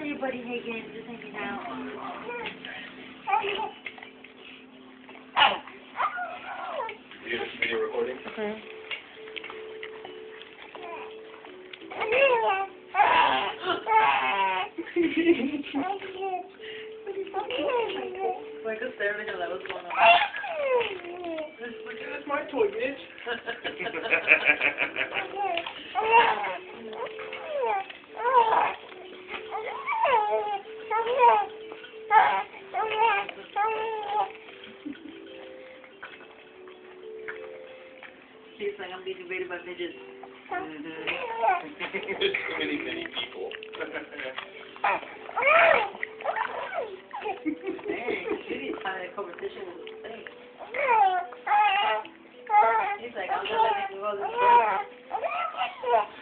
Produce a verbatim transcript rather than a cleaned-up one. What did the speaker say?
your buddy Hagan, just hanging out. You have video recording? Okay. Like a servant, that was going on. Look at this, my toy, bitch. She's like, I'm being invaded by midgets. Mm-hmm. There's so many, many people. Dang, she's having a conversation with the thing. He's like, I'm gonna let you go this way.